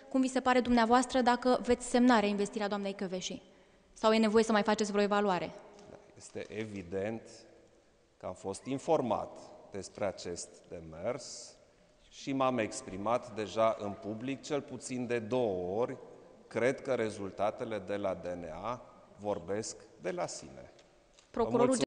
cum vi se pare dumneavoastră dacă veți semna reinvestirea doamnei Kövesi? Sau e nevoie să mai faceți vreo evaluare? Este evident că am fost informat despre acest demers și m-am exprimat deja în public cel puțin de 2 ori. Cred că rezultatele de la DNA vorbesc de la sine. Procurorul